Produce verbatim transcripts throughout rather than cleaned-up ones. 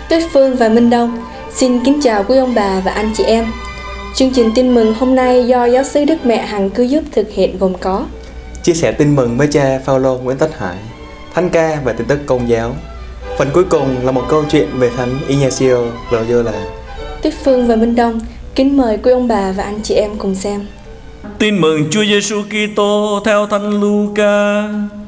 Tuyết Phương và Minh Đông xin kính chào quý ông bà và anh chị em. Chương trình tin mừng hôm nay do giáo xứ Đức Mẹ Hằng Cứu Giúp thực hiện gồm có chia sẻ tin mừng với cha Phaolô Nguyễn Tất Hải, thánh ca và tin tức công giáo. Phần cuối cùng là một câu chuyện về thánh Ignacio Loyola. Tuyết Phương và Minh Đông kính mời quý ông bà và anh chị em cùng xem. Tin mừng Chúa Giêsu Kitô theo thánh Luca.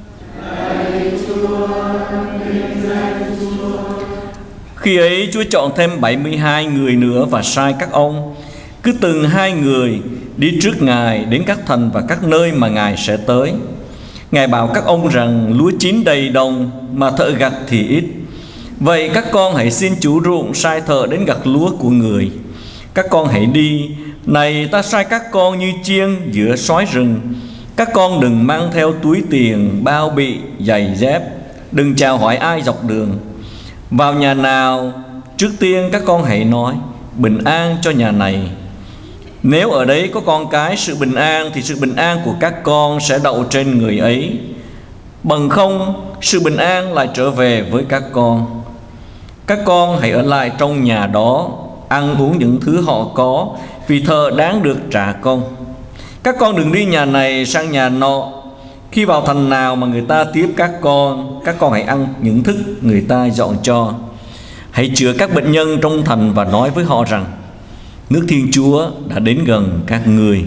Khi ấy Chúa chọn thêm bảy mươi hai người nữa và sai các ông cứ từng hai người đi trước Ngài đến các thành và các nơi mà Ngài sẽ tới. Ngài bảo các ông rằng lúa chín đầy đồng mà thợ gặt thì ít. Vậy các con hãy xin chủ ruộng sai thợ đến gặt lúa của người. Các con hãy đi, này ta sai các con như chiên giữa sói rừng. Các con đừng mang theo túi tiền, bao bị, giày dép, đừng chào hỏi ai dọc đường. Vào nhà nào, trước tiên các con hãy nói bình an cho nhà này. Nếu ở đấy có con cái sự bình an thì sự bình an của các con sẽ đậu trên người ấy. Bằng không, sự bình an lại trở về với các con. Các con hãy ở lại trong nhà đó, ăn uống những thứ họ có, vì thợ đáng được trả công. Các con đừng đi nhà này sang nhà nọ. Khi vào thành nào mà người ta tiếp các con, các con hãy ăn những thức người ta dọn cho. Hãy chữa các bệnh nhân trong thành và nói với họ rằng nước Thiên Chúa đã đến gần các người.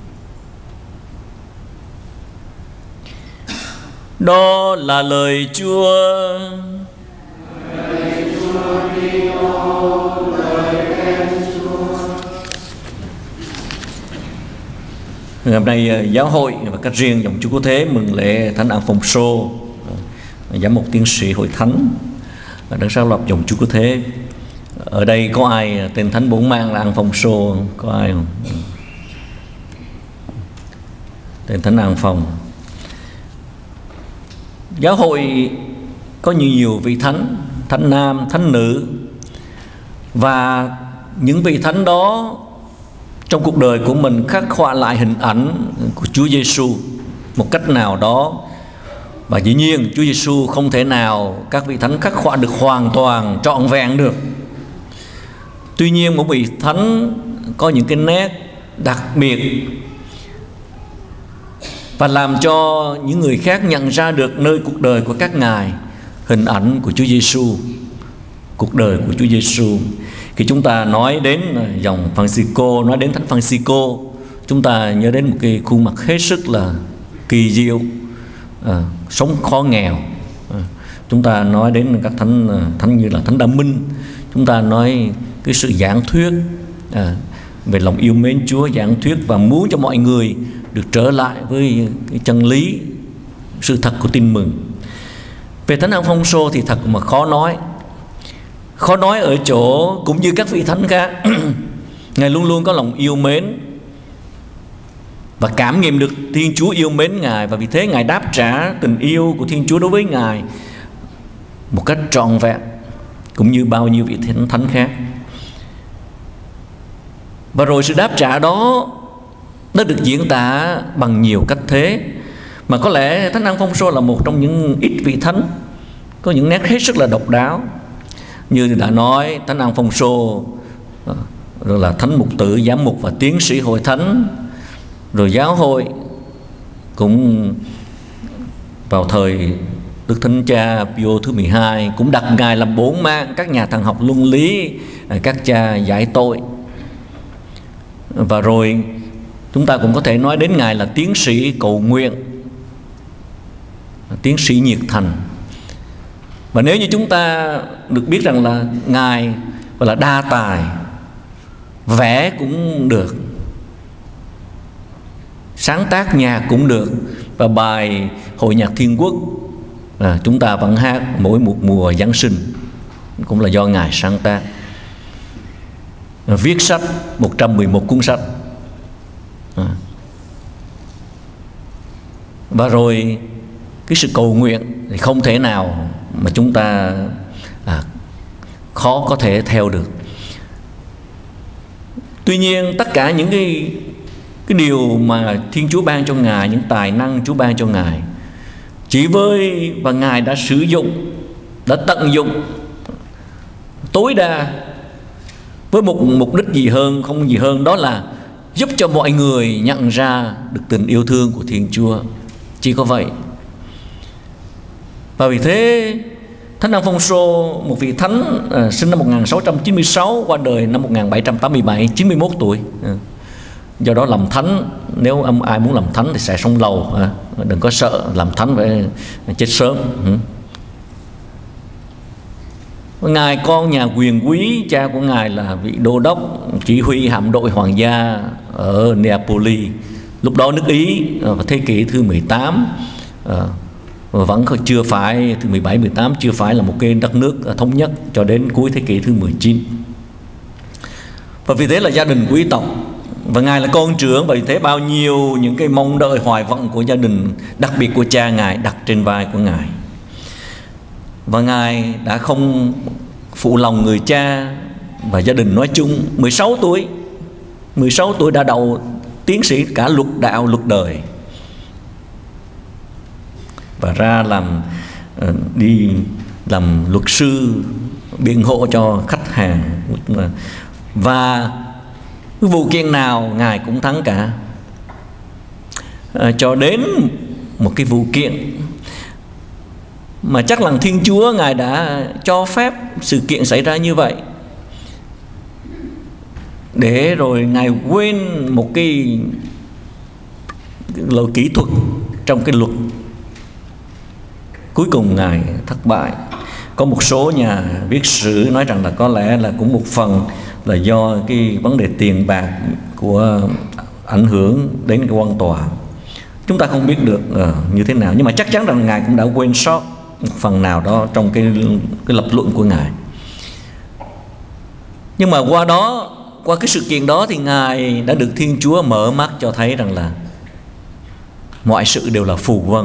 Đó là lời Chúa. Ngày hôm nay giáo hội và cách riêng dòng Chúa Cứu Thế mừng lễ Thánh Alphonso, giám mục tiến sĩ hội thánh được sáng lập dòng Chúa Cứu Thế. Ở đây có ai tên thánh bổn mang là Alphonso? Có ai không? Tên thánh Alphonso. Giáo hội có nhiều, nhiều vị thánh, thánh nam, thánh nữ, và những vị thánh đó trong cuộc đời của mình khắc họa lại hình ảnh của Chúa Giêsu một cách nào đó. Và dĩ nhiên Chúa Giêsu không thể nào các vị thánh khắc họa được hoàn toàn trọn vẹn được. Tuy nhiên mỗi vị thánh có những cái nét đặc biệt và làm cho những người khác nhận ra được nơi cuộc đời của các ngài hình ảnh của Chúa Giêsu, cuộc đời của Chúa Giêsu. Khi chúng ta nói đến dòng Francisco, nói đến thánh Francisco, chúng ta nhớ đến một cái khuôn mặt hết sức là kỳ diệu, à, sống khó nghèo. À, chúng ta nói đến các thánh thánh như là thánh Đa Minh, chúng ta nói cái sự giảng thuyết à, về lòng yêu mến Chúa, giảng thuyết và muốn cho mọi người được trở lại với cái chân lý, sự thật của tin mừng. Về thánh Alphonso thì thật mà khó nói. Khó nói ở chỗ cũng như các vị thánh khác, Ngài luôn luôn có lòng yêu mến và cảm nghiệm được Thiên Chúa yêu mến Ngài, và vì thế Ngài đáp trả tình yêu của Thiên Chúa đối với Ngài một cách trọn vẹn, cũng như bao nhiêu vị thánh thánh khác. Và rồi sự đáp trả đó nó được diễn tả bằng nhiều cách thế, mà có lẽ thánh Alphonso là một trong những ít vị thánh có những nét hết sức là độc đáo. Như đã nói, thánh Alphonso rồi là thánh mục tử, giám mục và tiến sĩ hội thánh, rồi giáo hội cũng vào thời Đức Thánh Cha Pio thứ mười hai cũng đặt Ngài làm bổn mang các nhà thần học luân lý, các cha giải tội. Và rồi chúng ta cũng có thể nói đến Ngài là tiến sĩ cầu nguyện, tiến sĩ nhiệt thành. Và nếu như chúng ta được biết rằng là Ngài gọi là đa tài, vẽ cũng được, sáng tác nhạc cũng được, và bài Hội nhạc Thiên Quốc à, chúng ta vẫn hát mỗi một mùa Giáng sinh cũng là do Ngài sáng tác. Viết sách một trăm mười một cuốn sách à. Và rồi cái sự cầu nguyện thì không thể nào mà chúng ta à, khó có thể theo được. Tuy nhiên tất cả những cái cái điều mà Thiên Chúa ban cho Ngài, những tài năng Chúa ban cho Ngài, chỉ với và Ngài đã sử dụng, đã tận dụng tối đa với một mục đích gì hơn, không gì hơn, đó là giúp cho mọi người nhận ra được tình yêu thương của Thiên Chúa. Chỉ có vậy. Và vì thế Thánh Alfonso, một vị thánh à, sinh năm một nghìn sáu trăm chín mươi sáu, qua đời năm một nghìn bảy trăm tám mươi bảy, chín mươi mốt tuổi. À, do đó làm thánh, nếu ai muốn làm thánh thì sẽ sống lâu, à, đừng có sợ làm thánh phải chết sớm. Ừ. Ngài con nhà quyền quý, cha của Ngài là vị đô đốc chỉ huy hạm đội hoàng gia ở Neapoli. Lúc đó nước Ý vào thế kỷ thứ mười tám à, vẫn chưa phải, thứ mười bảy, mười tám chưa phải là một cái đất nước thống nhất cho đến cuối thế kỷ thứ mười chín. Và vì thế là gia đình quý tộc, và Ngài là con trưởng, và vì thế bao nhiêu những cái mong đợi hoài vọng của gia đình, đặc biệt của cha Ngài, đặt trên vai của Ngài. Và Ngài đã không phụ lòng người cha và gia đình nói chung. Mười sáu tuổi mười sáu tuổi đã đậu tiến sĩ cả luật đạo, luật đời, và ra làm đi làm luật sư biện hộ cho khách hàng. Và cái vụ kiện nào Ngài cũng thắng cả, à, cho đến một cái vụ kiện mà chắc là Thiên Chúa Ngài đã cho phép sự kiện xảy ra như vậy, để rồi Ngài quên một cái, cái lỗi kỹ thuật trong cái luật. Cuối cùng Ngài thất bại. Có một số nhà viết sử nói rằng là có lẽ là cũng một phần là do cái vấn đề tiền bạc của ảnh hưởng đến cái quan tòa. Chúng ta không biết được uh, như thế nào, nhưng mà chắc chắn rằng Ngài cũng đã quên sót một phần nào đó trong cái, cái lập luận của Ngài. Nhưng mà qua đó, qua cái sự kiện đó thì Ngài đã được Thiên Chúa mở mắt cho thấy rằng là mọi sự đều là phù vân,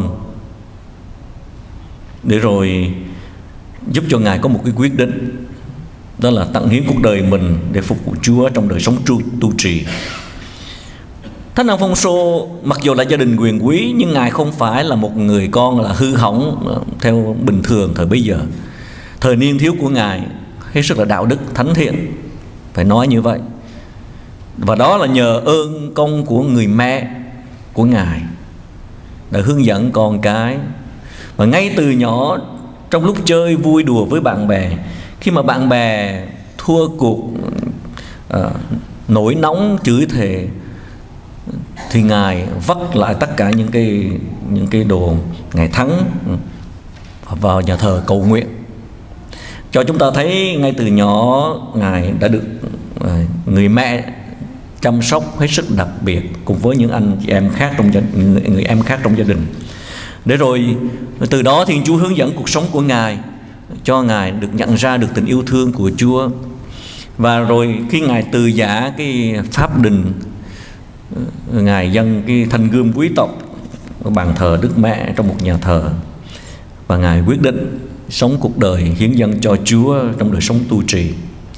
để rồi giúp cho Ngài có một cái quyết định, đó là tận hiến cuộc đời mình để phục vụ Chúa trong đời sống tu, tu trì. Thánh Alfonso mặc dù là gia đình quyền quý, nhưng Ngài không phải là một người con là hư hỏng theo bình thường thời bấy giờ. Thời niên thiếu của Ngài hết sức là đạo đức, thánh thiện, phải nói như vậy. Và đó là nhờ ơn công của người mẹ của Ngài đã hướng dẫn con cái. Và ngay từ nhỏ, trong lúc chơi vui đùa với bạn bè, khi mà bạn bè thua cuộc, uh, nổi nóng chửi thề, thì Ngài vắt lại tất cả những cái những cái đồ Ngài thắng vào nhà thờ cầu nguyện. Cho chúng ta thấy ngay từ nhỏ Ngài đã được uh, người mẹ chăm sóc hết sức đặc biệt, cùng với những anh chị em khác trong gia, người, người em khác trong gia đình. Để rồi từ đó Thiên Chúa hướng dẫn cuộc sống của Ngài, cho Ngài được nhận ra được tình yêu thương của Chúa. Và rồi khi Ngài từ giả cái pháp đình, Ngài dâng cái thanh gươm quý tộc ở bàn thờ Đức Mẹ trong một nhà thờ, và Ngài quyết định sống cuộc đời hiến dâng cho Chúa trong đời sống tu trì.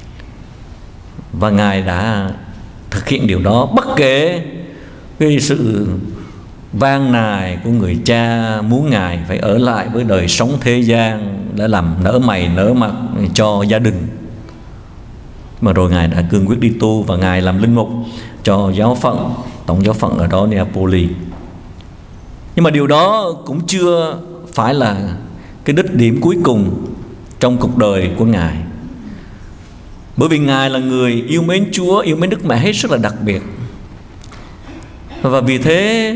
Và Ngài đã thực hiện điều đó bất kể cái sự van nài của người cha muốn Ngài phải ở lại với đời sống thế gian để làm nở mày nở mặt cho gia đình. Mà rồi Ngài đã cương quyết đi tu, và Ngài làm linh mục cho giáo phận, tổng giáo phận ở đó Neapoli. Nhưng mà điều đó cũng chưa phải là cái đích điểm cuối cùng trong cuộc đời của Ngài. Bởi vì Ngài là người yêu mến Chúa, yêu mến Đức Mẹ hết sức là đặc biệt. Và vì thế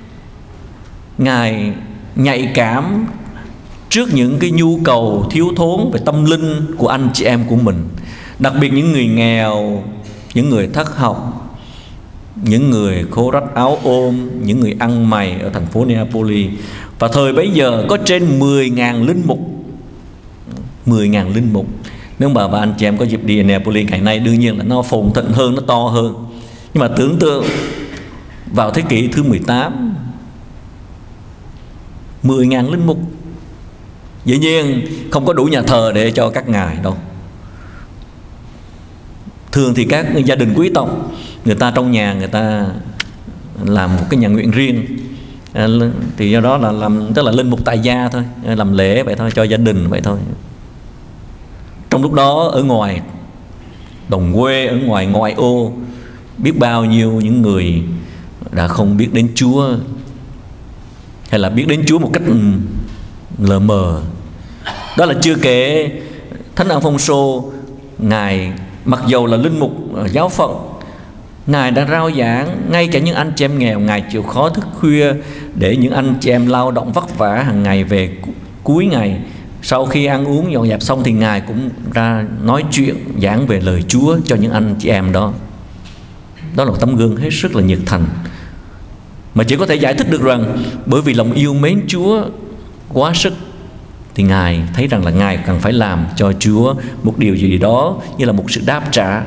Ngài nhạy cảm trước những cái nhu cầu thiếu thốn về tâm linh của anh chị em của mình, đặc biệt những người nghèo, những người thất học, những người khô rách áo ôm, những người ăn mày ở thành phố Neapoli. Và thời bấy giờ có trên mười nghìn linh mục, mười nghìn linh mục. Nếu mà và anh chị em có dịp đi Neapoli ngày nay, đương nhiên là nó phồn thịnh hơn, nó to hơn. Nhưng mà tưởng tượng vào thế kỷ thứ mười tám, mười nghìn linh mục, dĩ nhiên không có đủ nhà thờ để cho các ngài đâu. Thường thì các gia đình quý tộc, người ta trong nhà người ta làm một cái nhà nguyện riêng, thì do đó là làm, tức là linh mục tại gia thôi, làm lễ vậy thôi, cho gia đình vậy thôi. Trong lúc đó ở ngoài đồng quê, ở ngoài ngoại ô, biết bao nhiêu những người đã không biết đến Chúa, hay là biết đến Chúa một cách lờ mờ. Đó là chưa kể Thánh Alphonso, Ngài mặc dầu là linh mục giáo phận, Ngài đã rao giảng ngay cả những anh chị em nghèo. Ngài chịu khó thức khuya để những anh chị em lao động vất vả hàng ngày về cuối ngày, sau khi ăn uống dọn dẹp xong thì Ngài cũng ra nói chuyện giảng về lời Chúa cho những anh chị em đó. Đó là một tấm gương hết sức là nhiệt thành, mà chỉ có thể giải thích được rằng bởi vì lòng yêu mến Chúa quá sức thì Ngài thấy rằng là Ngài cần phải làm cho Chúa một điều gì đó như là một sự đáp trả.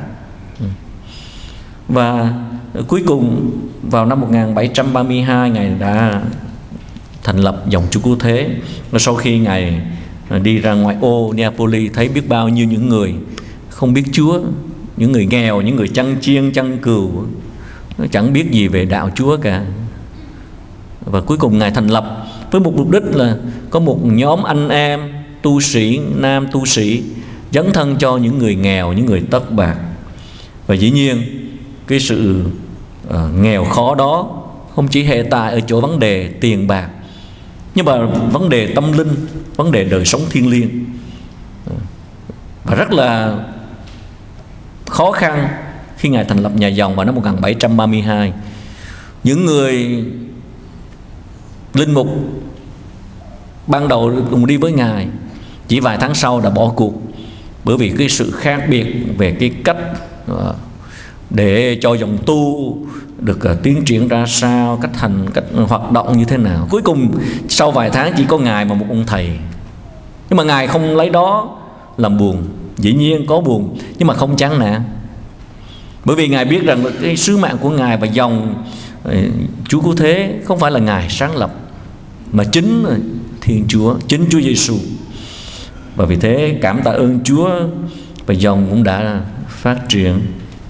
Và cuối cùng vào năm một nghìn bảy trăm ba mươi hai, Ngài đã thành lập dòng Chúa Cứu Thế. Và sau khi Ngài đi ra ngoại ô Neapoli, thấy biết bao nhiêu những người không biết Chúa, những người nghèo, những người chăn chiên chăn cừu, chẳng biết gì về đạo Chúa cả. Và cuối cùng Ngài thành lập với một mục đích là có một nhóm anh em tu sĩ, nam tu sĩ dấn thân cho những người nghèo, những người tất bạc. Và dĩ nhiên cái sự uh, nghèo khó đó không chỉ hệ tại ở chỗ vấn đề tiền bạc, nhưng mà vấn đề tâm linh, vấn đề đời sống thiêng liêng. Và rất là khó khăn khi Ngài thành lập nhà dòng vào năm một nghìn bảy trăm ba mươi hai. Những người linh mục ban đầu cùng đi với Ngài chỉ vài tháng sau đã bỏ cuộc, bởi vì cái sự khác biệt về cái cách uh, để cho dòng tu được uh, tiến triển ra sao, cách hành, cách hoạt động như thế nào. Cuối cùng sau vài tháng chỉ có Ngài và một ông thầy. Nhưng mà Ngài không lấy đó làm buồn. Dĩ nhiên có buồn, nhưng mà không chán nản, bởi vì Ngài biết rằng cái sứ mạng của Ngài và dòng uh, Chúa Cứu Thế không phải là Ngài sáng lập, mà chính Thiên Chúa, chính Chúa Giêsu. Và vì thế cảm tạ ơn Chúa, và dòng cũng đã phát triển.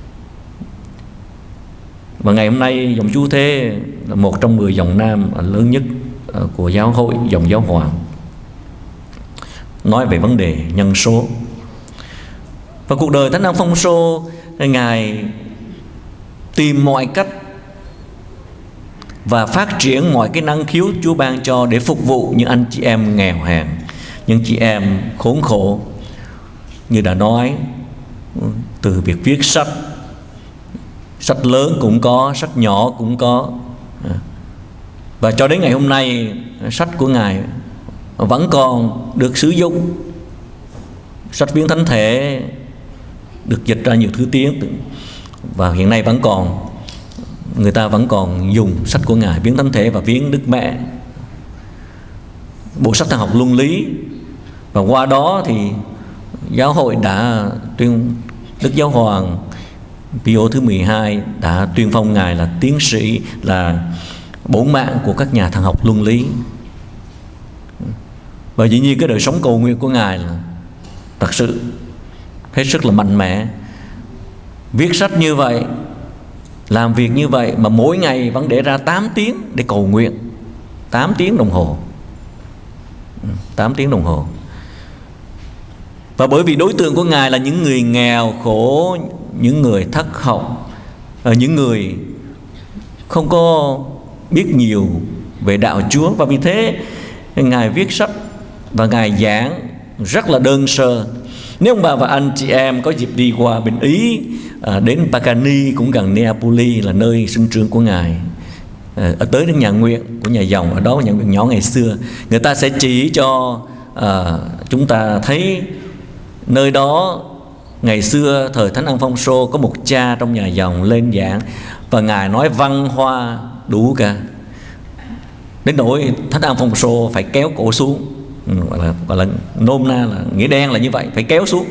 Và ngày hôm nay dòng Chúa Thế là một trong mười dòng nam lớn nhất của giáo hội, dòng giáo hoàng. Nói về vấn đề nhân số. Và cuộc đời Thánh Alphonso, Ngài tìm mọi cách và phát triển mọi cái năng khiếu Chúa ban cho để phục vụ những anh chị em nghèo hèn, những chị em khốn khổ. Như đã nói, từ việc viết sách, sách lớn cũng có, sách nhỏ cũng có. Và cho đến ngày hôm nay, sách của Ngài vẫn còn được sử dụng. Sách viếng thánh thể được dịch ra nhiều thứ tiếng, và hiện nay vẫn còn, người ta vẫn còn dùng sách của Ngài viếng thánh thể và viếng Đức Mẹ, bộ sách thần học luân lý. Và qua đó thì giáo hội đã tuyên, Đức Giáo hoàng Pio thứ mười hai đã tuyên phong Ngài là tiến sĩ, là bổn mạng của các nhà thần học luân lý. Và dĩ nhiên cái đời sống cầu nguyện của Ngài là thật sự hết sức là mạnh mẽ. Viết sách như vậy, làm việc như vậy, mà mỗi ngày vẫn để ra tám tiếng để cầu nguyện. Tám tiếng đồng hồ. Tám tiếng đồng hồ. Và bởi vì đối tượng của Ngài là những người nghèo khổ, những người thất học, những người không có biết nhiều về đạo Chúa. Và vì thế Ngài viết sách và Ngài giảng rất là đơn sơ. Nếu ông bà và anh chị em có dịp đi qua bên Ý, à, đến Pagani cũng gần Neapoli là nơi sinh trưởng của Ngài, à, ở tới đến nhà nguyện của nhà dòng, ở đó nhà nguyện nhỏ ngày xưa, người ta sẽ chỉ cho à, chúng ta thấy nơi đó ngày xưa thời Thánh Alphonso có một cha trong nhà dòng lên giảng, và Ngài nói văn hoa đủ cả, đến nỗi Thánh Alphonso phải kéo cổ xuống. Gọi là, gọi là nôm na là nghĩa đen là như vậy, phải kéo xuống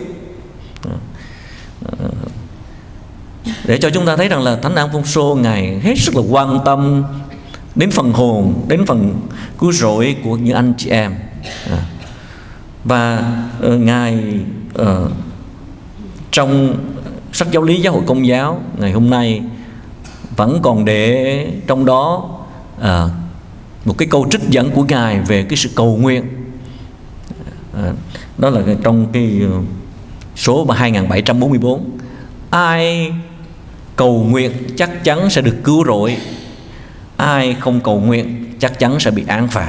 để cho chúng ta thấy rằng là Thánh Alphonso Ngài hết sức là quan tâm đến phần hồn, đến phần cứu rỗi của những anh chị em. Và uh, Ngài uh, trong sách giáo lý giáo hội Công giáo ngày hôm nay vẫn còn để trong đó uh, một cái câu trích dẫn của Ngài về cái sự cầu nguyện. À, đó là trong cái số hai nghìn bảy trăm bốn mươi bốn. Ai cầu nguyện chắc chắn sẽ được cứu rỗi, ai không cầu nguyện chắc chắn sẽ bị án phạt.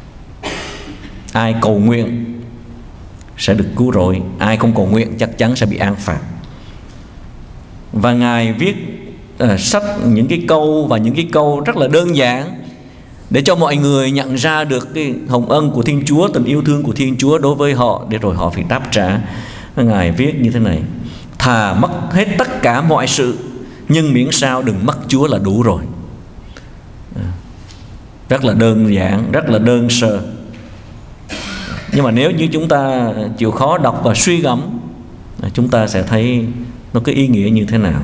Ai cầu nguyện sẽ được cứu rỗi, ai không cầu nguyện chắc chắn sẽ bị án phạt. Và Ngài viết uh, sách những cái câu và những cái câu rất là đơn giản để cho mọi người nhận ra được cái hồng ân của Thiên Chúa, tình yêu thương của Thiên Chúa đối với họ, để rồi họ phải đáp trả. Ngài viết như thế này: thà mất hết tất cả mọi sự, nhưng miễn sao đừng mất Chúa là đủ rồi. Rất là đơn giản, rất là đơn sơ. Nhưng mà nếu như chúng ta chịu khó đọc và suy gẫm, chúng ta sẽ thấy nó có ý nghĩa như thế nào.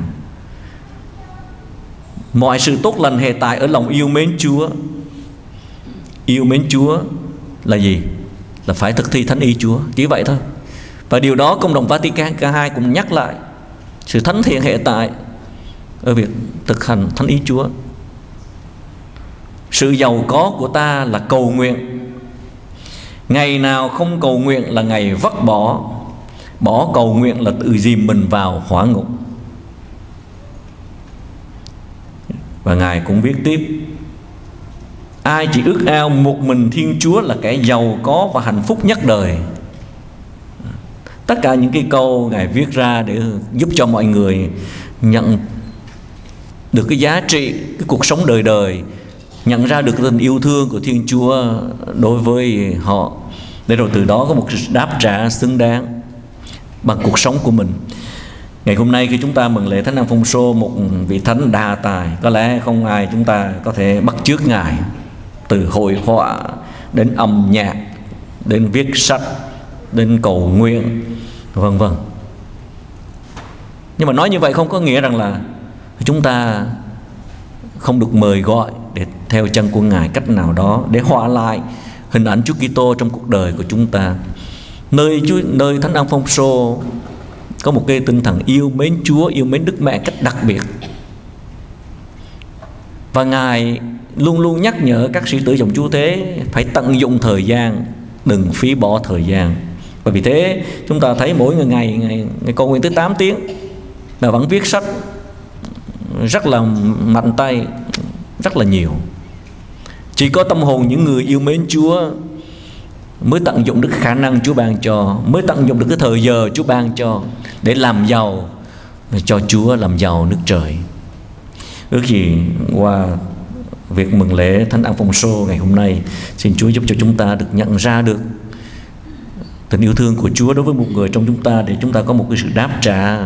Mọi sự tốt lành hệ tại ở lòng yêu mến Chúa. Yêu mến Chúa là gì? Là phải thực thi thánh ý Chúa, chỉ vậy thôi. Và điều đó Công đồng Vatican ca hai cũng nhắc lại. Sự thánh thiện hệ tại ở việc thực hành thánh ý Chúa. Sự giàu có của ta là cầu nguyện. Ngày nào không cầu nguyện là ngày vứt bỏ. Bỏ cầu nguyện là tự dìm mình vào hỏa ngục. Và Ngài cũng viết tiếp: ai chỉ ước ao một mình Thiên Chúa là kẻ giàu có và hạnh phúc nhất đời. Tất cả những cái câu Ngài viết ra để giúp cho mọi người nhận được cái giá trị, cái cuộc sống đời đời, nhận ra được tình yêu thương của Thiên Chúa đối với họ, để rồi từ đó có một đáp trả xứng đáng bằng cuộc sống của mình. Ngày hôm nay khi chúng ta mừng lễ Thánh Alphonso, một vị thánh đa tài, có lẽ không ai chúng ta có thể bắt chước Ngài, từ hội họa đến âm nhạc, đến viết sách, đến cầu nguyện, vân vân. Nhưng mà nói như vậy không có nghĩa rằng là chúng ta không được mời gọi để theo chân của Ngài cách nào đó, để họa lại hình ảnh Chúa Kitô trong cuộc đời của chúng ta. Nơi Chúa, nơi Thánh Alphonso có một cái tinh thần yêu mến Chúa, yêu mến Đức Mẹ cách đặc biệt. Và Ngài luôn luôn nhắc nhở các sĩ tử dòng Chúa Thế phải tận dụng thời gian, đừng phí bỏ thời gian. Và vì thế chúng ta thấy mỗi ngày ngày, ngày, ngày cầu nguyện tới tám tiếng mà vẫn viết sách rất là mạnh tay, rất là nhiều. Chỉ có tâm hồn những người yêu mến Chúa mới tận dụng được khả năng Chúa ban cho, mới tận dụng được cái thời giờ Chúa ban cho để làm giàu cho Chúa, làm giàu nước trời. Ước gì qua việc mừng lễ Thánh Alphonso ngày hôm nay, xin Chúa giúp cho chúng ta được nhận ra được tình yêu thương của Chúa đối với một người trong chúng ta, để chúng ta có một cái sự đáp trả,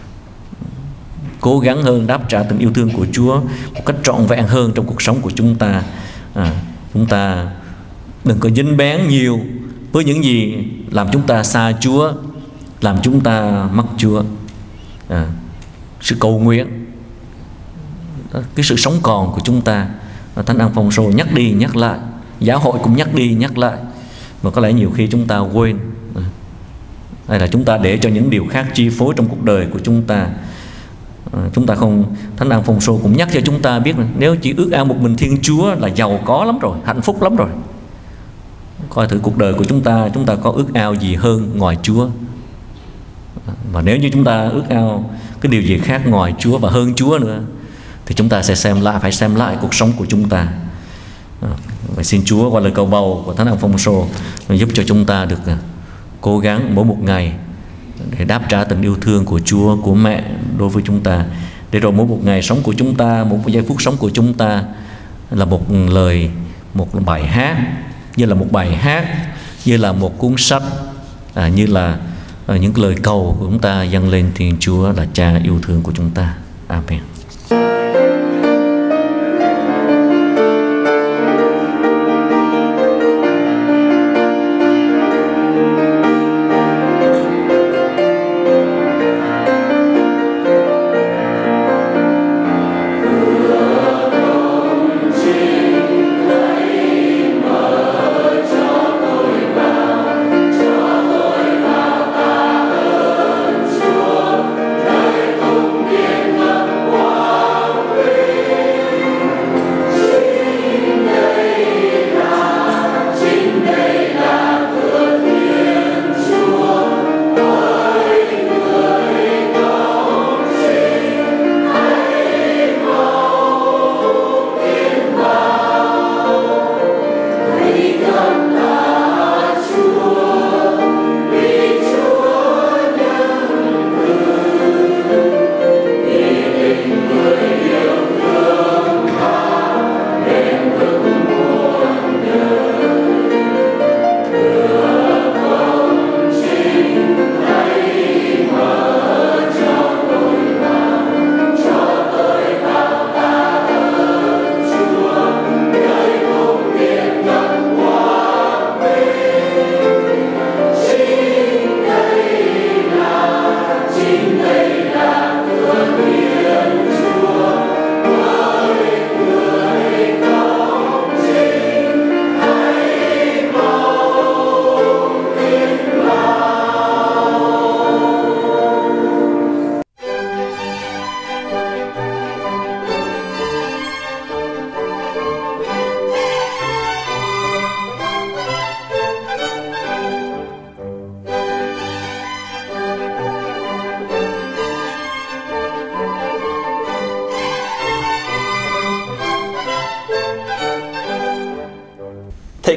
cố gắng hơn đáp trả tình yêu thương của Chúa một cách trọn vẹn hơn trong cuộc sống của chúng ta. À, chúng ta đừng có dính bén nhiều với những gì làm chúng ta xa Chúa, làm chúng ta mất Chúa. À, sự cầu nguyện, cái sự sống còn của chúng ta, Thánh Alphonso nhắc đi nhắc lại, giáo hội cũng nhắc đi nhắc lại, mà có lẽ nhiều khi chúng ta quên, hay là chúng ta để cho những điều khác chi phối trong cuộc đời của chúng ta. À, chúng ta không, Thánh Alphonso cũng nhắc cho chúng ta biết là nếu chỉ ước ao một mình Thiên Chúa là giàu có lắm rồi, hạnh phúc lắm rồi. Coi thử cuộc đời của chúng ta, chúng ta có ước ao gì hơn ngoài Chúa. Và nếu như chúng ta ước ao cái điều gì khác ngoài Chúa và hơn Chúa nữa, thì chúng ta sẽ xem lại, phải xem lại cuộc sống của chúng ta. À, và xin Chúa qua lời cầu bầu của Thánh Alphonso giúp cho chúng ta được cố gắng mỗi một ngày để đáp trả tình yêu thương của Chúa, của mẹ đối với chúng ta, để rồi mỗi một ngày sống của chúng ta, một giây phút sống của chúng ta là một lời, một bài hát, như là một bài hát, như là một cuốn sách, à, như là à, những lời cầu của chúng ta dâng lên Thiên Chúa là Cha yêu thương của chúng ta. Amen. Qua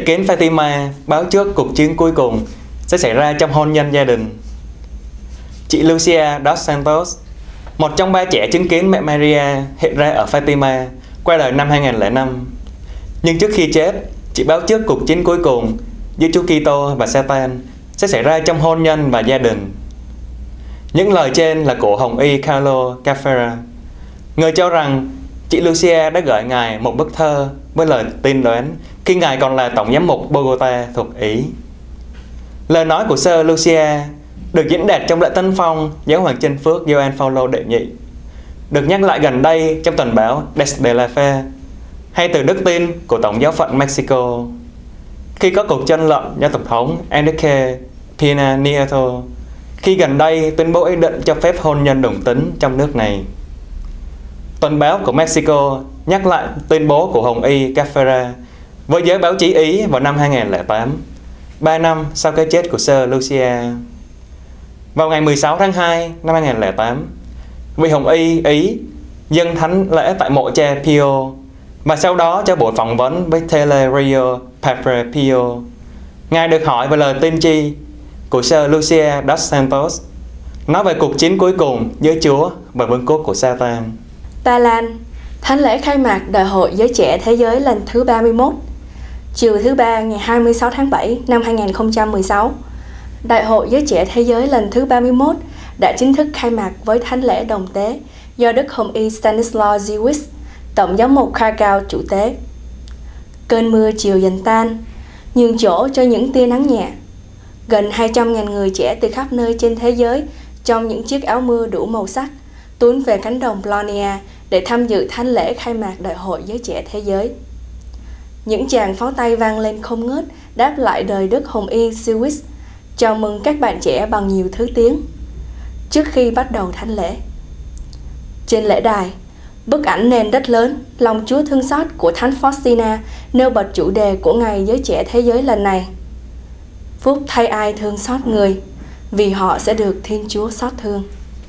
kiến Fatima báo trước cuộc chiến cuối cùng sẽ xảy ra trong hôn nhân gia đình. Chị Lucia dos Santos, một trong ba trẻ chứng kiến mẹ Maria hiện ra ở Fatima, qua đời năm hai nghìn không trăm lẻ năm. Nhưng trước khi chết, chị báo trước cuộc chiến cuối cùng giữa Chúa Kitô và Satan sẽ xảy ra trong hôn nhân và gia đình. Những lời trên là của Hồng y Carlo Caffera, người cho rằng chị Lucia đã gửi ngài một bức thơ với lời tiên đoán khi ngài còn là tổng giám mục Bogota thuộc Ý. Lời nói của Sơ Lucia được diễn đạt trong lễ tân phong giáo hoàng chân phước Gioan Phaolô đệ nhị, được nhắc lại gần đây trong tuần báo Des de la Fe, hay từ đức tin của Tổng giáo phận Mexico khi có cuộc tranh luận do Tổng thống Enrique Pena Nieto khi gần đây tuyên bố ý định cho phép hôn nhân đồng tính trong nước này. Tuần báo của Mexico nhắc lại tuyên bố của Hồng y Caffera với giới báo chí Ý vào năm hai nghìn không trăm lẻ tám, ba năm sau cái chết của Sơ Lucia. Vào ngày mười sáu tháng hai năm hai nghìn không trăm lẻ tám, vị Hồng y Ý dâng thánh lễ tại mộ cha Pio và sau đó cho buổi phỏng vấn với Telerio Padre Pio. Ngài được hỏi về lời tiên tri của Sơ Lucia dos Santos nói về cuộc chiến cuối cùng giữa Chúa và vương quốc của Satan. Ba Lan, thánh lễ khai mạc Đại hội Giới Trẻ Thế Giới lần thứ ba mươi mốt. Chiều thứ ba ngày hai mươi sáu tháng bảy năm hai nghìn không trăm mười sáu, Đại hội Giới Trẻ Thế Giới lần thứ ba mươi mốt đã chính thức khai mạc với thánh lễ đồng tế do Đức Hồng y Stanislaw Dziwisz, Tổng giám mục Krakow chủ tế. Cơn mưa chiều dần tan, nhường chỗ cho những tia nắng nhẹ. Gần hai trăm nghìn người trẻ từ khắp nơi trên thế giới trong những chiếc áo mưa đủ màu sắc tuôn về cánh đồng Polonia để tham dự thánh lễ khai mạc Đại hội Giới Trẻ Thế Giới. Những tràng pháo tay vang lên không ngớt đáp lại đời Đức Hồng y Dziwisz, chào mừng các bạn trẻ bằng nhiều thứ tiếng. Trước khi bắt đầu thánh lễ, trên lễ đài, bức ảnh nền đất lớn Lòng Chúa thương xót của Thánh Faustina nêu bật chủ đề của Ngày Giới Trẻ Thế Giới lần này: phúc thay ai thương xót người, vì họ sẽ được Thiên Chúa xót thương.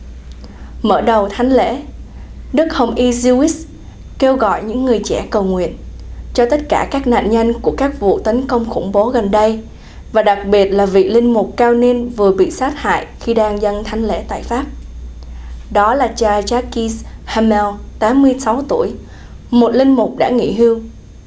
Mở đầu thánh lễ, Đức Hồng y Dziwisz kêu gọi những người trẻ cầu nguyện cho tất cả các nạn nhân của các vụ tấn công khủng bố gần đây, và đặc biệt là vị linh mục cao niên vừa bị sát hại khi đang dâng thánh lễ tại Pháp. Đó là cha Jacques Hamel, tám mươi sáu tuổi, một linh mục đã nghỉ hưu.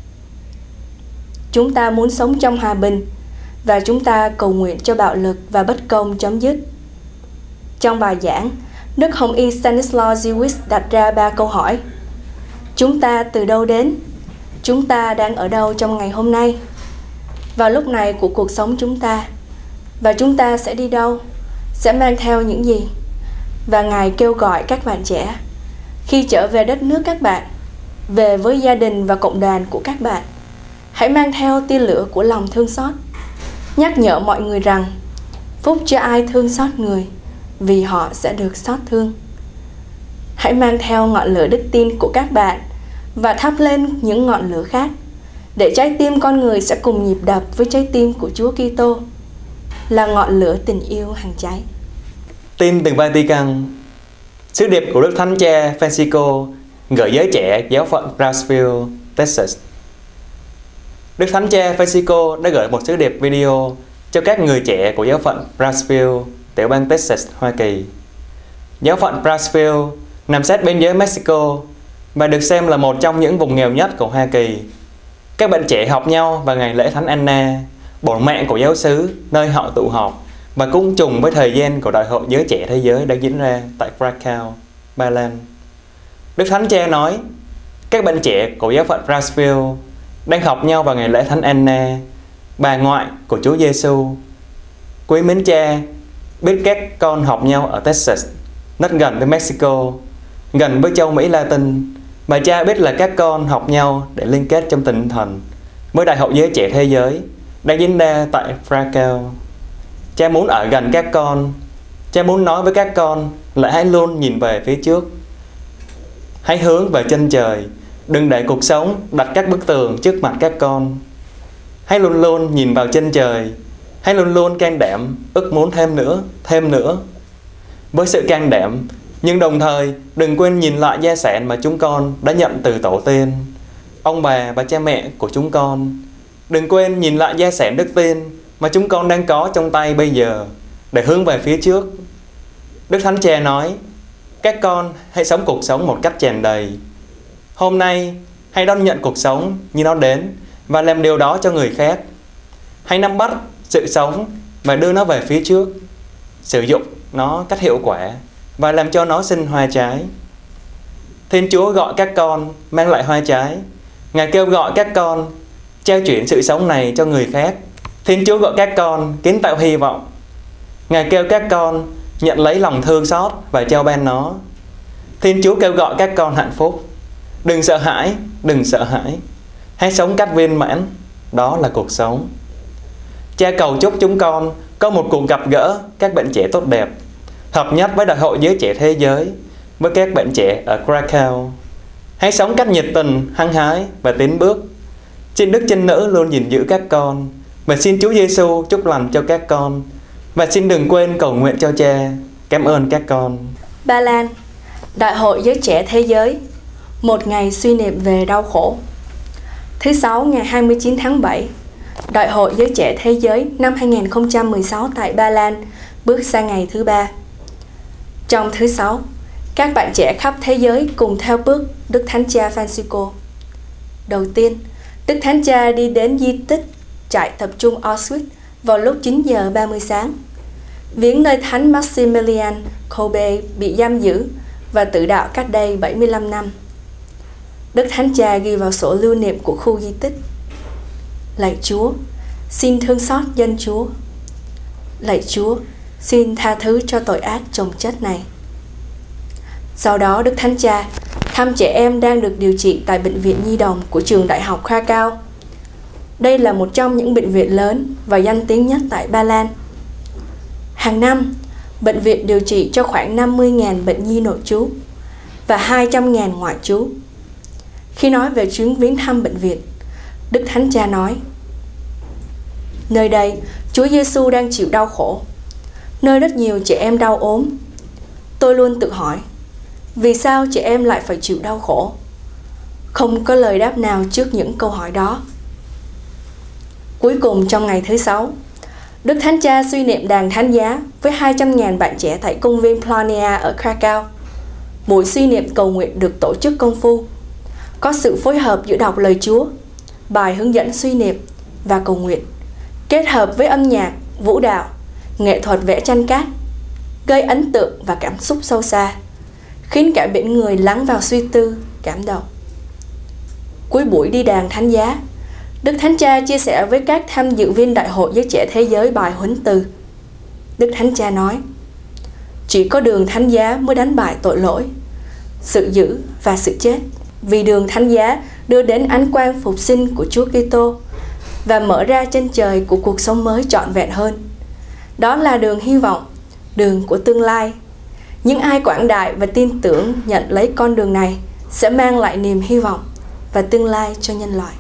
Chúng ta muốn sống trong hòa bình và chúng ta cầu nguyện cho bạo lực và bất công chấm dứt. Trong bài giảng, Đức Hồng y Stanislaw Dziwisz đặt ra ba câu hỏi: chúng ta từ đâu đến? Chúng ta đang ở đâu trong ngày hôm nay, vào lúc này của cuộc sống chúng ta? Và chúng ta sẽ đi đâu? Sẽ mang theo những gì? Và Ngài kêu gọi các bạn trẻ, khi trở về đất nước các bạn, về với gia đình và cộng đoàn của các bạn, hãy mang theo tia lửa của lòng thương xót, nhắc nhở mọi người rằng phúc cho ai thương xót người, vì họ sẽ được xót thương. Hãy mang theo ngọn lửa đức tin của các bạn và thắp lên những ngọn lửa khác, để trái tim con người sẽ cùng nhịp đập với trái tim của Chúa Kitô, là ngọn lửa tình yêu hằng cháy. Tin từ Vatican. Sứ điệp của Đức Thánh Cha Francisco gửi giới trẻ giáo phận Brownsville, Texas. Đức Thánh Cha Francisco đã gửi một sứ điệp video cho các người trẻ của giáo phận Brownsville, tiểu bang Texas, Hoa Kỳ. Giáo phận Brownsville nằm sát biên giới Mexico và được xem là một trong những vùng nghèo nhất của Hoa Kỳ. Các bạn trẻ học nhau vào ngày lễ Thánh Anna, bổn mạng của giáo xứ, nơi họ tụ họp, và cũng trùng với thời gian của Đại hội Giới Trẻ Thế Giới đang diễn ra tại Krakow, Ba Lan. Đức Thánh Cha nói, các bạn trẻ của giáo phận Brownsville đang học nhau vào ngày lễ Thánh Anna, bà ngoại của Chúa Giêsu. Quý mến Cha, biết các con học nhau ở Texas, rất gần với Mexico, gần với châu Mỹ Latin, và Cha biết là các con học nhau để liên kết trong tinh thần với Đại hội Giới Trẻ Thế Giới đang diễn ra tại Krakow. Cha muốn ở gần các con. Cha muốn nói với các con là hãy luôn nhìn về phía trước, hãy hướng về chân trời, đừng để cuộc sống đặt các bức tường trước mặt các con. Hãy luôn luôn nhìn vào chân trời, hãy luôn luôn can đảm, ước muốn thêm nữa, thêm nữa. Với sự can đảm, nhưng đồng thời đừng quên nhìn lại gia sản mà chúng con đã nhận từ tổ tiên, ông bà và cha mẹ của chúng con. Đừng quên nhìn lại gia sản đức tin mà chúng con đang có trong tay bây giờ để hướng về phía trước. Đức Thánh Cha nói, các con hãy sống cuộc sống một cách tràn đầy. Hôm nay, hãy đón nhận cuộc sống như nó đến và làm điều đó cho người khác. Hãy nắm bắt sự sống và đưa nó về phía trước. Sử dụng nó cách hiệu quả và làm cho nó sinh hoa trái. Thiên Chúa gọi các con mang lại hoa trái. Ngài kêu gọi các con trao chuyển sự sống này cho người khác. Thiên Chúa gọi các con kiến tạo hy vọng. Ngài kêu các con nhận lấy lòng thương xót và trao ban nó. Thiên Chúa kêu gọi các con hạnh phúc. Đừng sợ hãi, đừng sợ hãi. Hãy sống cách viên mãn, đó là cuộc sống. Cha cầu chúc chúng con có một cuộc gặp gỡ các bạn trẻ tốt đẹp, hợp nhất với Đại hội Giới Trẻ Thế Giới, với các bạn trẻ ở Krakow. Hãy sống cách nhiệt tình, hăng hái và tiến bước. Xin Đức Trinh Nữ luôn gìn giữ các con, và xin Chúa Giêsu chúc lành cho các con. Và xin đừng quên cầu nguyện cho cha. Cảm ơn các con. Ba Lan, Đại hội Giới Trẻ Thế Giới, một ngày suy niệm về đau khổ. Thứ Sáu ngày hai mươi chín tháng bảy, Đại hội Giới Trẻ Thế Giới năm hai nghìn không trăm mười sáu tại Ba Lan bước sang ngày thứ ba. Trong thứ Sáu, các bạn trẻ khắp thế giới cùng theo bước Đức Thánh Cha Francisco. Đầu tiên, Đức Thánh Cha đi đến di tích trại tập trung Auschwitz vào lúc chín giờ ba mươi sáng, viếng nơi Thánh Maximilian Kolbe bị giam giữ và tự đạo cách đây bảy mươi lăm năm. Đức Thánh Cha ghi vào sổ lưu niệm của khu di tích: Lạy Chúa, xin thương xót dân Chúa. Lạy Chúa, xin tha thứ cho tội ác chồng chất này. Sau đó, Đức Thánh Cha thăm trẻ em đang được điều trị tại Bệnh viện Nhi đồng của trường Đại học Krakow. Đây là một trong những bệnh viện lớn và danh tiếng nhất tại Ba Lan. Hàng năm, bệnh viện điều trị cho khoảng năm mươi nghìn bệnh nhi nội trú và hai trăm nghìn ngoại trú. Khi nói về chuyến viếng thăm bệnh viện, Đức Thánh Cha nói: Nơi đây, Chúa Giêsu đang chịu đau khổ, nơi rất nhiều trẻ em đau ốm. Tôi luôn tự hỏi, vì sao trẻ em lại phải chịu đau khổ? Không có lời đáp nào trước những câu hỏi đó. Cuối cùng trong ngày thứ Sáu, Đức Thánh Cha suy niệm đàn thánh giá với hai trăm nghìn bạn trẻ tại công viên Polonia ở Krakow. Buổi suy niệm cầu nguyện được tổ chức công phu, có sự phối hợp giữa đọc lời Chúa, bài hướng dẫn suy niệm và cầu nguyện, kết hợp với âm nhạc, vũ đạo, nghệ thuật vẽ tranh cát, gây ấn tượng và cảm xúc sâu xa, khiến cả biển người lắng vào suy tư, cảm động. Cuối buổi đi đàn thánh giá, Đức Thánh Cha chia sẻ với các tham dự viên Đại hội Giới Trẻ Thế Giới bài huấn từ. Đức Thánh Cha nói: Chỉ có đường thánh giá mới đánh bại tội lỗi, sự dữ và sự chết, vì đường thánh giá đưa đến ánh quang phục sinh của Chúa Kitô và mở ra chân trời của cuộc sống mới trọn vẹn hơn. Đó là đường hy vọng, đường của tương lai. Những ai quảng đại và tin tưởng nhận lấy con đường này sẽ mang lại niềm hy vọng và tương lai cho nhân loại.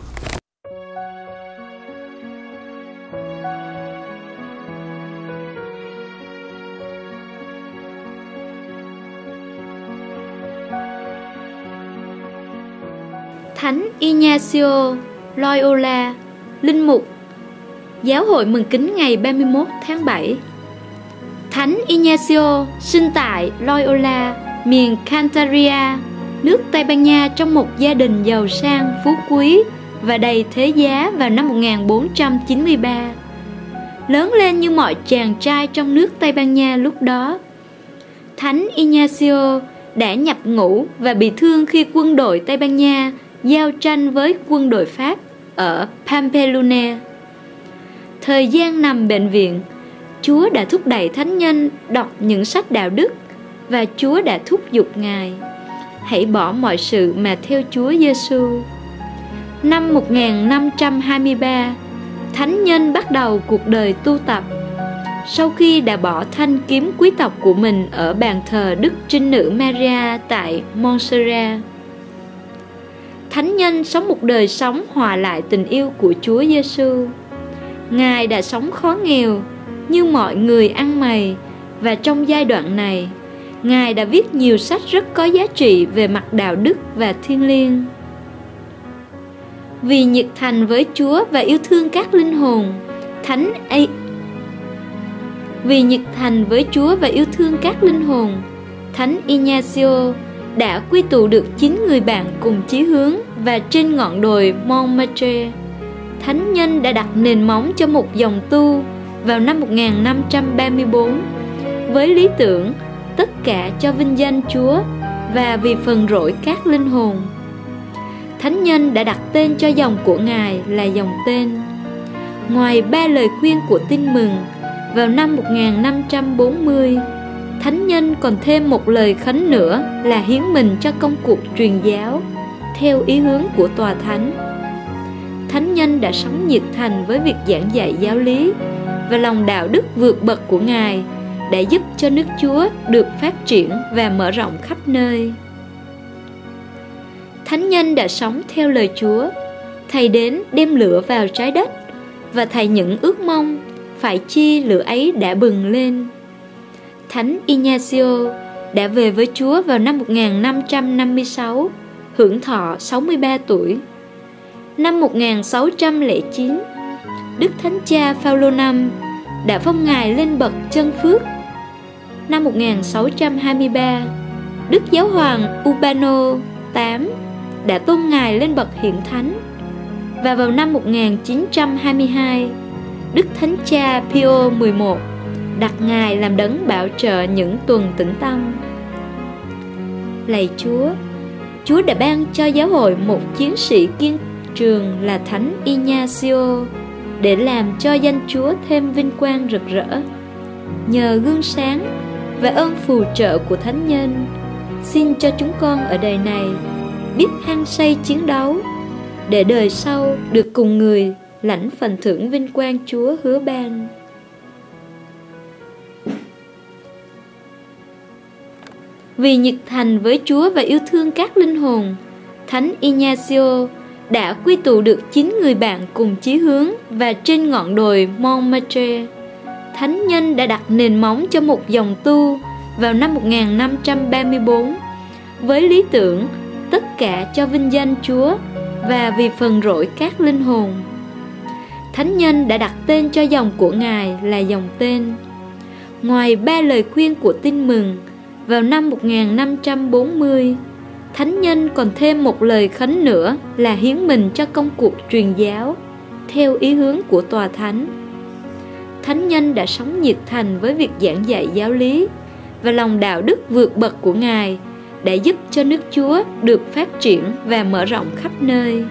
Thánh Ignacio Loyola, linh mục, Giáo hội mừng kính ngày ba mươi mốt tháng bảy. Thánh Ignacio sinh tại Loyola, miền Cantabria, nước Tây Ban Nha, trong một gia đình giàu sang, phú quý và đầy thế giá vào năm một nghìn bốn trăm chín mươi ba. Lớn lên như mọi chàng trai trong nước Tây Ban Nha lúc đó, Thánh Ignacio đã nhập ngũ và bị thương khi quân đội Tây Ban Nha giao tranh với quân đội Pháp ở Pamplona. Thời gian nằm bệnh viện, Chúa đã thúc đẩy thánh nhân đọc những sách đạo đức, và Chúa đã thúc giục Ngài: hãy bỏ mọi sự mà theo Chúa Giêsu. Năm một nghìn năm trăm hai mươi ba, thánh nhân bắt đầu cuộc đời tu tập. Sau khi đã bỏ thanh kiếm quý tộc của mình ở bàn thờ Đức Trinh Nữ Maria tại Montserrat, thánh nhân sống một đời sống hòa lại tình yêu của Chúa Giêsu. Ngài đã sống khó nghèo như mọi người ăn mày, và trong giai đoạn này, Ngài đã viết nhiều sách rất có giá trị về mặt đạo đức và thiêng liêng. Vì nhiệt thành với Chúa và yêu thương các linh hồn, Thánh A... Vì nhiệt thành với Chúa và yêu thương các linh hồn, Thánh Ignacio đã quy tụ được chín người bạn cùng chí hướng, và trên ngọn đồi Montmartre, thánh nhân đã đặt nền móng cho một dòng tu vào năm một nghìn năm trăm ba mươi tư, với lý tưởng tất cả cho vinh danh Chúa và vì phần rỗi các linh hồn. Thánh nhân đã đặt tên cho dòng của Ngài là dòng tên. Ngoài ba lời khuyên của Tin Mừng, vào năm một nghìn năm trăm bốn mươi, thánh nhân còn thêm một lời khấn nữa là hiến mình cho công cuộc truyền giáo theo ý hướng của Tòa Thánh. Thánh nhân đã sống nhiệt thành với việc giảng dạy giáo lý, và lòng đạo đức vượt bậc của Ngài đã giúp cho nước Chúa được phát triển và mở rộng khắp nơi. Thánh nhân đã sống theo lời Chúa. Thầy đến đem lửa vào trái đất, và Thầy những ước mong, phải chi lửa ấy đã bừng lên. Thánh Ignacio đã về với Chúa vào năm một nghìn năm trăm năm mươi sáu, hưởng thọ sáu mươi ba tuổi. Năm một nghìn sáu trăm lẻ chín, Đức Thánh Cha Phaolô năm đã phong Ngài lên bậc chân phước. Năm một nghìn sáu trăm hai mươi ba, Đức Giáo hoàng Urbano tám đã tôn Ngài lên bậc hiện thánh. Và vào năm một nghìn chín trăm hai mươi hai, Đức Thánh Cha Pio mười một đặt Ngài làm đấng bảo trợ những tuần tĩnh tâm. Lạy Chúa, Chúa đã ban cho giáo hội một chiến sĩ kiên trường là Thánh Ignacio, để làm cho danh Chúa thêm vinh quang rực rỡ. Nhờ gương sáng và ơn phù trợ của Thánh nhân, xin cho chúng con ở đời này biết hăng say chiến đấu, để đời sau được cùng người lãnh phần thưởng vinh quang Chúa hứa ban. Vì nhiệt thành với Chúa và yêu thương các linh hồn, Thánh Ignacio đã quy tụ được chín người bạn cùng chí hướng, và trên ngọn đồi Montmartre, thánh nhân đã đặt nền móng cho một dòng tu vào năm một nghìn năm trăm ba mươi tư, với lý tưởng tất cả cho vinh danh Chúa và vì phần rỗi các linh hồn. Thánh nhân đã đặt tên cho dòng của Ngài là dòng tên. Ngoài ba lời khuyên của Tin Mừng, vào năm một nghìn năm trăm bốn mươi, thánh nhân còn thêm một lời khấn nữa là hiến mình cho công cuộc truyền giáo theo ý hướng của Tòa Thánh. Thánh nhân đã sống nhiệt thành với việc giảng dạy giáo lý, và lòng đạo đức vượt bậc của Ngài đã giúp cho nước Chúa được phát triển và mở rộng khắp nơi.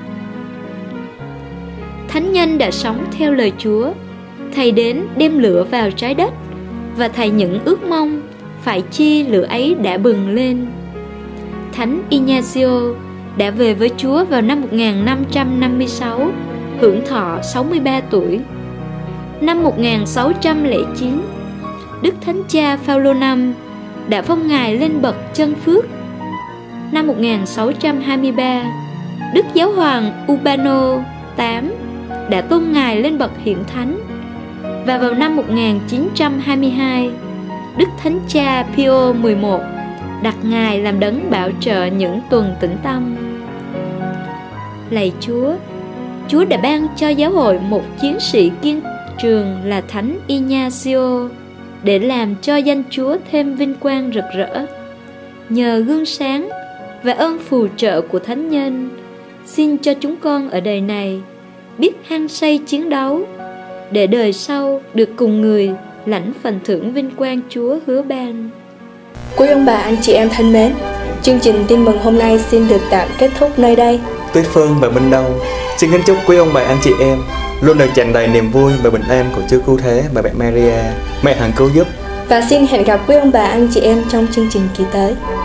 Thánh nhân đã sống theo lời Chúa. Thầy đến đem lửa vào trái đất, và Thầy những ước mong, phải chi lửa ấy đã bừng lên. Thánh Ignacio đã về với Chúa vào năm một nghìn năm trăm năm mươi sáu, hưởng thọ sáu mươi ba tuổi. Năm một nghìn sáu trăm lẻ chín, Đức Thánh Cha Phaolô năm đã phong Ngài lên bậc chân phước. Năm một nghìn sáu trăm hai mươi ba, Đức Giáo hoàng Urbano tám đã tôn Ngài lên bậc hiện thánh. Và vào năm một nghìn chín trăm hai mươi hai, Đức Thánh Cha Pio mười một đặt Ngài làm đấng bảo trợ những tuần tĩnh tâm. Lạy Chúa, Chúa đã ban cho giáo hội một chiến sĩ kiên trường là Thánh Ignacio, để làm cho danh Chúa thêm vinh quang rực rỡ. Nhờ gương sáng và ơn phù trợ của Thánh nhân, xin cho chúng con ở đời này biết hăng say chiến đấu, để đời sau được cùng người lãnh phần thưởng vinh quang Chúa hứa ban. Quý ông bà anh chị em thân mến, chương trình Tin Mừng hôm nay xin được tạm kết thúc nơi đây. Tuyết Phương và Minh Đông xin kính chúc quý ông bà anh chị em luôn được tràn đầy niềm vui và bình an của Chúa Cứu Thế và mẹ Maria, mẹ hằng cứu giúp. Và xin hẹn gặp quý ông bà anh chị em trong chương trình kỳ tới.